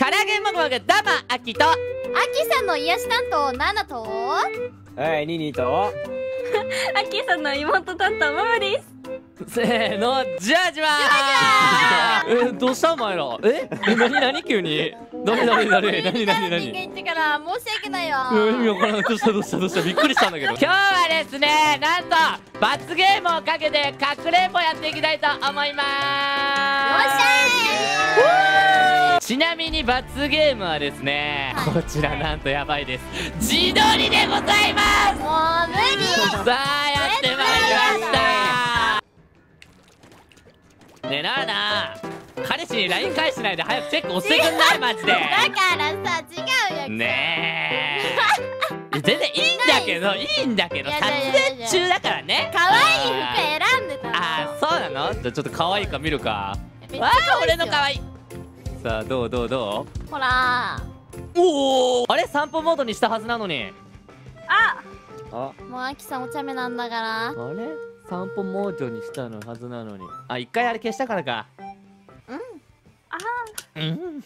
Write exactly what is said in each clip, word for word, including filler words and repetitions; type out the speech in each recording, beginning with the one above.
唐揚げもぐもぐダマアキとアキさんの癒し担当ナナとはい、ニニとアッキーさんの妹担当ママです。 せーの、じわじわー。え、どうしたお前ら。え、え、なになに急に。なになになになになになに。 人間言ってから申し訳ないわ。 意味わからない。どうしたどうしたどうした。びっくりしたんだけど。今日はですね、なんと罰ゲームをかけてかくれんぼやっていきたいと思いまーす。 よっしゃー。ちなみに罰ゲームはですね、こちらなんとやばいです。自撮りでございます。 もう無理。 さあやってまいりましたねえなあなあ、彼氏に ライン 返しないで早くチェック押してくんないマジで。 だからさ、違うよねえ全然いいんだけどいいんだけど撮影中だからね。 可愛い服選んでたの。 あーそうなの。じゃあちょっと可愛いか見るか。わあ俺の可愛い。さあどうどうどう。 ほらおおあれ散歩モードにしたはずなのに。 あ、 あ、 もうアキさんお茶目なんだからあれ散歩モードにしたのはずなのに。あ、一回あれ消したからか。 うんあうん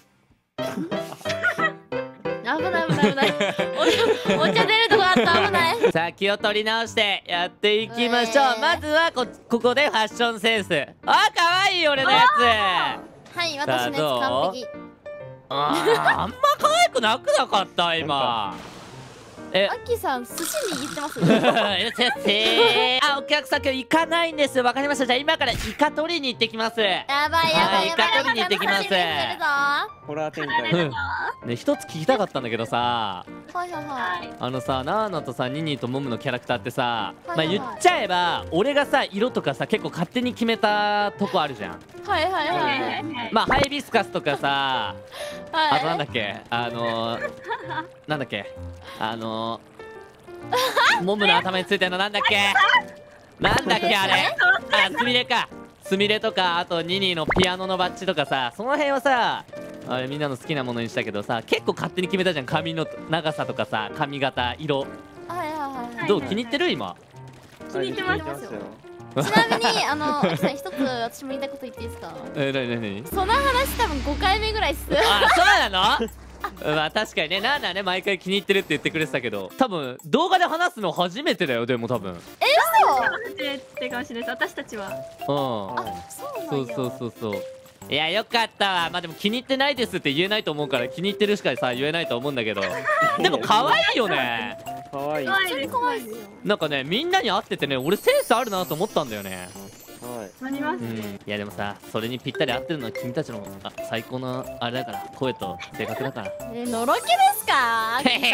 危ない危ない危ないお茶出るとこあった危ない。 さあ気を取り直してやっていきましょう、 えーまずはこここでファッションセンス。あーかわいい俺のやはい私のやつ完璧。 つ。あーあんま可愛くなくなかった今。えアキさん寿司握ってますえせっせーあ、お客さん今日行かないんです。わかりました。じゃあ今からイカ取りに行ってきます。 やばいやばいやばい。 はいイカ取りに行ってきます。 楽しみにしてるぞ。はホラー展開。 うんね、一つ聞きたかったんだけどさ、 いはいはい。 あのさ、ナーナとさ、ニニとモムのキャラクターってさ、 はいはいまあ言っちゃえば俺がさ、色とかさ結構勝手に決めたとこあるじゃん。 はいはいあ、はいははいいはい。 まあハイビスカスとかさ、あとなんだはっけ、あのー、なんだっけ、あのー、モムの頭についてるのなんだっけ、なんだっけあれ、あ、スミレか、スミレとか、あとニニのピアノのバッジとかさ、その辺はさ、あれみんなの好きなものにしたけどさ、結構勝手に決めたじゃん。髪の長さとかさ、髪型、色。 いはいはいはい。 どう気に入ってる今。 気に入ってますはい気に入ってよ。 ちなみにあのアキさん一つ私も言いたいこと言っていいですか。 え、なになになに。 その話多分ごかいめぐらいっす。 あ、そうなのまあ確かにね、なんだね、毎回気に入ってるって言ってくれてたけど、多分動画で話すの初めてだよ。でも多分うん初めてかもしれないです。私たちは。 そう。あ、そうなんや。 そうそうそうそう。いやよかったわ。まあでも気に入ってないですって言えないと思うから気に入ってるしかさ言えないと思うんだけどでも可愛いよね。 可愛い。 可愛いです。 可愛いっすよ。 なんかね、みんなに会っててね、俺センスあるなと思ったんだよね。 はい。 なりますうん、いね。 やでもさ、それにぴったり合ってるのは君たちのあ最高のあれだから、声と性格だからえ、のろけですか。アキさ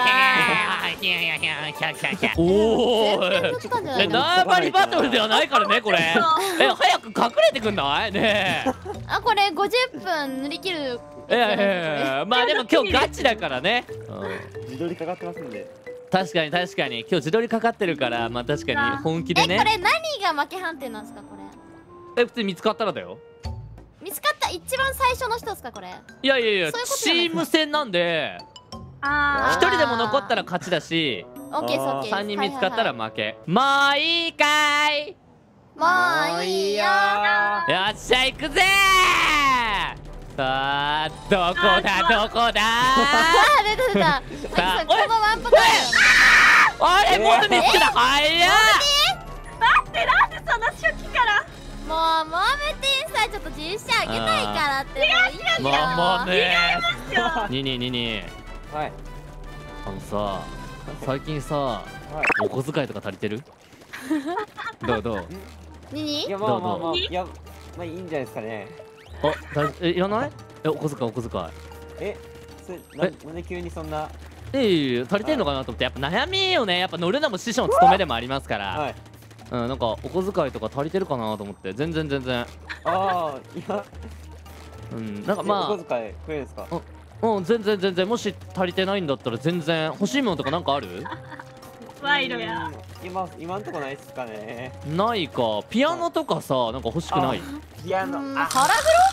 ん。 おお全然撮ったんじゃないの。 え、縄張りバトルではないからねこれ。え、早く隠れてくんないねえ。 あ、これごじゅっぷん塗り切る。 いやいやいやいや、まあでも今日ガチだからね、うん、 自撮りかかってますんで。 確かに確かに今日自撮りかかってるから、まあ確かに本気でえ、こね。 れ何が負け判定なんですかこれ。 え、普通に見つかったらだよ。 見つかった一番最初の人ですかこれ。 いやいやいや、 そういうことチじゃないーム戦なんであ一人でも残ったら勝ちだし、 オッケーですオッケーです。 さんにん見つかったらはいはい負け。もういいかい。 はい。もういいよ。 よっしゃ行くぜー。さあどこだどこだあー、出た出た。アキさんこのワンパターンだよね。 あれモズ見つけた。早っ。 待って、なんでその初期から。 もうモームティンさんちょっと実写あげたいからってもういいよ。 もうもうねよににににはい。 あのさ、最近さはい。 お小遣いとか足りてる？どうどう？ ににいや、まあまあまあ、 どういや、まあいいんじゃないですかね。 あ、だいえいらない？え、お小遣いお小遣い。 え、それ、ななんで急にそんな。 えいや足りてんのかなと思って。やっぱ悩みよね。やっぱ乗るのも師匠の務めでもありますから、 はい。 うん、なんかお小遣いとか足りてるかなと思って。全然全然。 ああ、いや、 うん、なんかおま小遣いくれるんですか。 あうん、全然全然。もし足りてないんだったら全然。欲しいものとかなんかある？ 賄賂や。 うん。今、今んとこないっすかね。 ないか。ピアノとかさ、なんか欲しくない？ ピアノ、 うん、 あ、 腹黒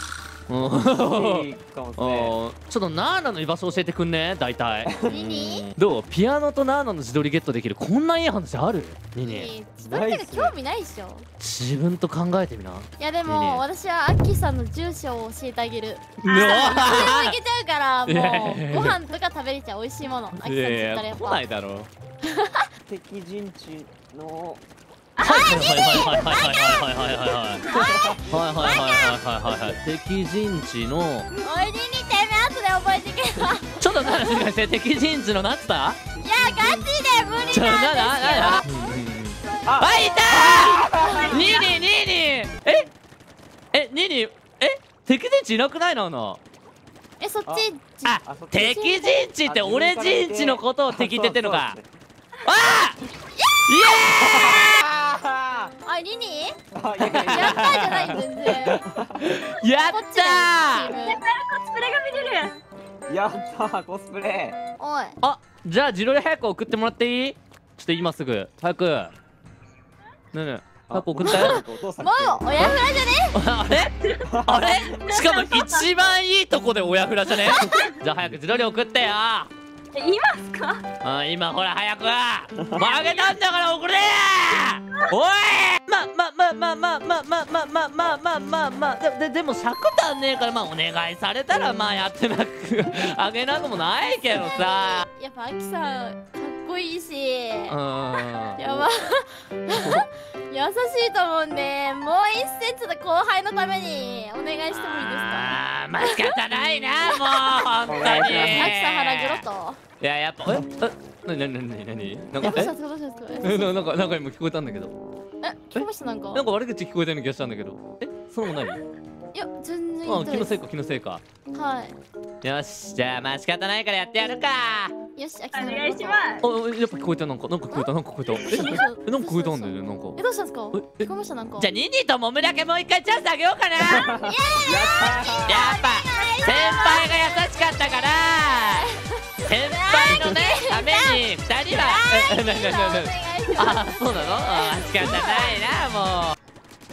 うんいいかもですあね。 ーちょっとナーナの居場所教えてくんね大体ニニどうピアノとナーナの自撮りゲットできるこんないい話あるニニえ自撮りとか興味ないっしょ。 自分と考えてみないやでニニも私はアッキーさんの住所を教えてあげる。 うわいつでも行けちゃうから、 いやいやいやもうご飯とか食べれちゃう美味しいもの。アッキーさんいやいって言ったらやっぱや来ないだろう敵陣地のはいはいはいはいはいはいはいはいはいはいはいはいはいはいはいはい敵陣地のおいニニてめえ後で覚えてけよ。 ちょっと何ですかして敵陣地のなんつったいやガチで無理なんですちょななななけど。 あいたーニニニニええニニえ敵陣地いなくないのなえそっちああそっち敵陣地って俺陣地のことを敵って言ってんのかそうですねあああニニーあいやいやいややったじゃない全然。 ーやっこっちだよチーム。 コスプレが見れる。 やったーコスプレおいあじゃあ自撮り早く送ってもらっていいちょっと今すぐ早くねえねえ早く送ってお父さんもう親フラじゃねあれあれしかも一番いいとこで親フラじゃねじゃあ早く自撮り送ってよあえいますか？ 今ほら早く負けたんだから送れおいまままままままままままままでででも尺足んねえからまあお願いされたらまあやってなくあげなくもないけどさやっぱアキさんかっこいいしうーんやば優しいと思うんでもう一戦ちょっと後輩のためにお願いしてもいいですか。 あーまあ仕方ないなもう本当にお願いしますアキさん腹黒といややっぱええなになになになになんかえどうしたんですかどうしたんですかえななんかなんか今聞こえたんだけどえ聞きましたなんかなんか悪口聞こえたような気がしたんだけどえそうもないいや全然あ言ってないです気のせいか気のせいかはいよしじゃあまあ仕方ないからやってやるかよしアキおさん願いします。 あやっぱ聞こえたなんかなんか聞こえたなんか聞こえたええなんか聞こえたんだよねなんかえどうしたんですかええ聞こえましたなんかじゃあニニとモムだけもう一回チャンスあげようかなやっやったぱ先輩が優しかったから先輩のねために二人はええなになになにお願いしますあそうなのあ仕方ないなも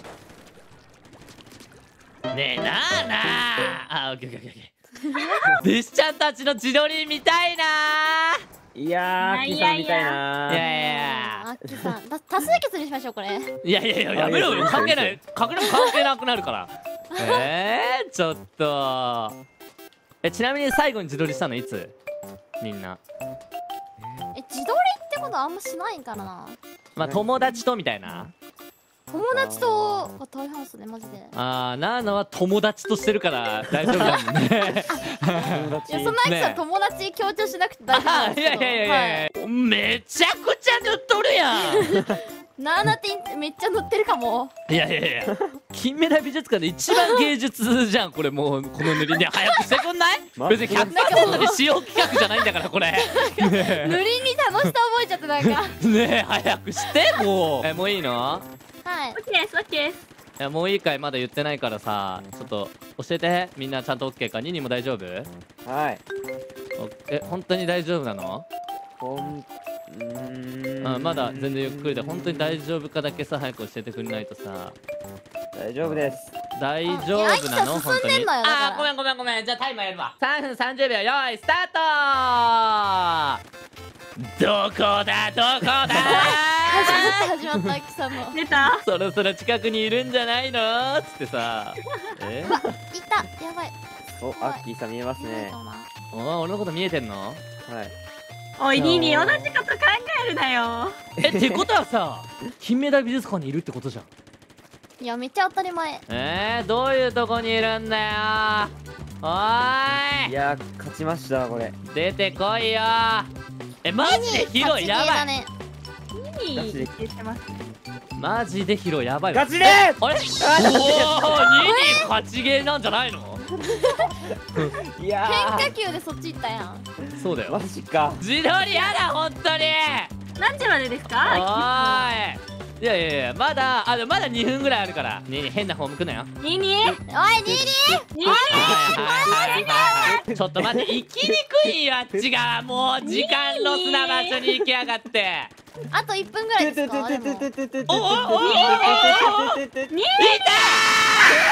うねえなあなああオッケーオッケーオッケー弟子ちゃんたちの自撮り見たいなーいやーキさんみたいないやいやアキさんた多数決にしましょうこれいやいやいややめろよ関係ない隠れも関係なくなるからえー、ちょっとえちなみに最後に自撮りしたのいつみんなえ自撮りってことあんましないんからな。 まあ友達とみたいな友達とが大半っすねマジで。 あーナーナは友達としてるから大丈夫だもんね友達いやそんなアキさねん友達強調しなくて大丈夫なんあですけど。 いやいやいやいや、 はいめちゃくちゃ塗っとるやんナーナティンめっちゃ乗ってるかも。 いやいやいや金メダル美術館で一番芸術じゃんこれもうこの塗りね早くしてくんないま別にひゃくパーセントで使用企画じゃないんだからこれね塗りに楽しさ覚えちゃってなんか。 えねえ早くしてもうえもういいのはいオッケーですオッケーです。 いやもういいかいまだ言ってないからさちょっと教えてみんなちゃんと OK かニニも大丈夫はいおえ本当に大丈夫なのほんうーんうんまだ全然ゆっくりで本当に大丈夫かだけさ早く教えてくれないとさ大丈夫です大丈夫なのいやアキさん本当に進んでんのよだからあーごめんごめんごめんじゃあタイマーやるわさんぷんさんじゅうびょうよいスタートどこだどこだ始まった始まったアキさんの。 出た。 そろそろ近くにいるんじゃないのつってさえいたやばい。 おアッキーさん見えますねやばいかもなお俺のこと見えてんのはいおいニーニー同じこと考えるなよ。 えってことはさ金メダル美術館にいるってことじゃんいやめっちゃ当たり前。 えー、どういうとこにいるんだよおーいいやー勝ちましたこれ出てこいよえマジで広いやばいね。 ニーニーって言ってます。 マジで広いやばいわ勝ちであれおおあーにに勝ちゲーなんじゃないのーいや変化球でそっち行ったやん。 そうだよーマジか自撮りやだ本当に何時までですおか？ ーいいやいやいやまだあでもまだにふんぐらいあるからねえねえ変な方向くなよニーニーおいニーニニーニはいはいはいはいちょっと待って行きにくいよあっちがもう時間ロスな場所に行きやがってーあといっぷんぐらいですかでも。 おおおおおおいいたー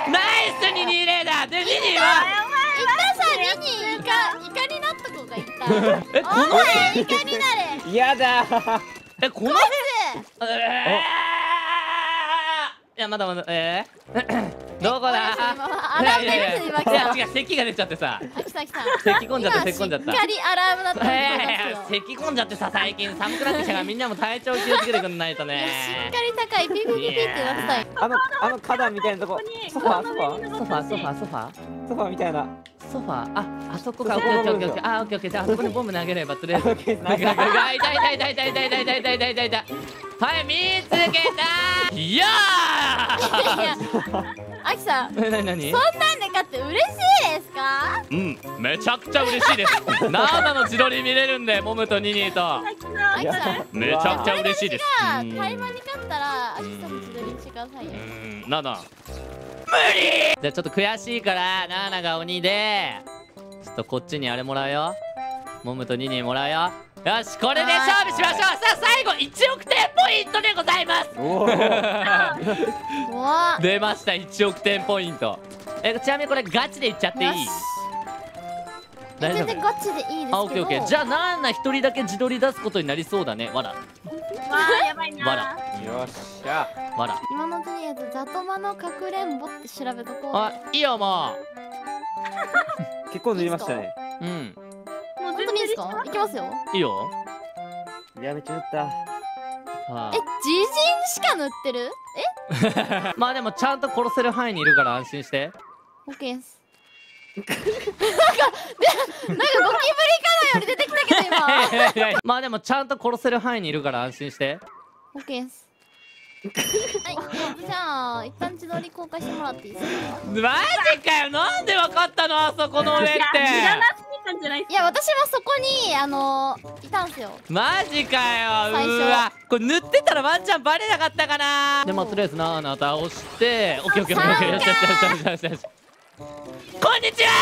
ナイスににゼロだ。でにには一旦さ、ににイカイカになった子がいた。 えこのお前イカになれ。 やだー。 えこの辺えーいやまだまだえーどこだ。 アラーム出る今いや違う咳が出ちゃってさ。 あ、来た来た。 咳込んじゃった咳込んじゃった。 しっかりアラームだったんいやいやいやですけど。 咳込んじゃってさ最近寒くなってきたからみんなも体調気をつけてくんないといやね。 しっかり高いピピピピってなってたよ。 あのあの花壇みたいなとこ。ソファーソファーソファーソファーソファーソファーみたいな。 ソファーああそこかオッケーオッケーオッケーオッケーあオッケーオッケーじゃああそこにボム投げればとりあえず。 オッケー痛い痛い痛い痛い痛い痛い痛い痛い痛い痛い痛い痛い痛い。はい見つけた。いやいや、アキさん、そんー。なになに？ なんで買って嬉しいですか？ うんめちゃくちゃ嬉しいです。生の自撮り見れるんでモムとニニーとアキさん、 めちゃくちゃ嬉しいです。 がうん台湾に勝ったらアキさんの自撮りにしてくださいよ。 うんなな無理。じゃあちょっと悔しいからナーナが鬼でちょっとこっちにあれもらうよ。モムとニニーもらうよ。よしこれで勝負しましょう。さあ最後いちおくてんポイントでございます。 おー。 うわ、 出ましたいちおくてんポイント。えちなみにこれガチでいっちゃっていい？ よし大丈夫全然ガチでいいですけど。 あオッケーオッケー。じゃあナーナ一人だけ自撮り出すことになりそうだね。わらわあやばいな。 わらよっしゃ。 わら今のとりあえずザトマのかくれんぼって調べとこう。 あいいよも結構塗りましたね。 ううんもう本当にいいですか？いきますよ。 いいよ。 いやめっちゃ塗った。 さあえ、自陣しか塗ってる？え？ まあでもちゃんと殺せる範囲にいるから安心して。 オッケーです。なんか、で、なんかゴキブリかのように出てきたけど今。 いやいやいやまあでもちゃんと殺せる範囲にいるから安心して。 オッケーです。はい、じゃあ一旦自撮り公開してもらっていいですか？ マジかよ。なんでわかったのあそこの上っいやて。 知らなすぎたんじゃないですか。 いや、私もそこにあのいたんすよ。 マジかよ。 最初うわこれ塗ってたらワンチャンバレなかったかな。でまあとりあえずナーナ倒してオッケーオッケーオッケーよしよしよしよしよしよしよし。こんにちは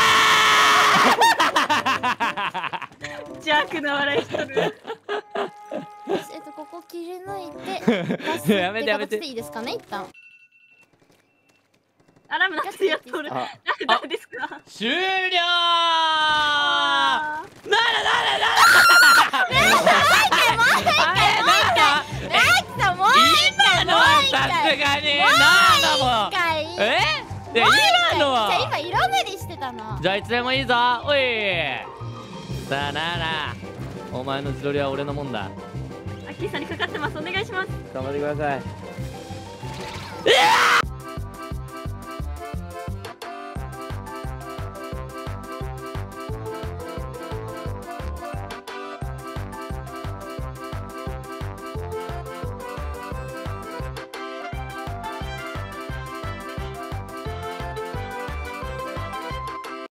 邪悪な笑いしとる。 よし、えっとここ切り抜いて出すやってめてやめて形でいいですかね、一旦。 アラームなってやっとる。 あ誰ですか？ 終了。 あならならなら。 アキさんもう今のはさすがにナーナも一回。 えいや今のはじゃあ今色塗りしてたな。 じゃあいつでもいいぞおい。さあナーナお前の自撮りは俺のもんだ。 ーアッキーさんにかかってます。お願いします。 頑張ってください。 うわ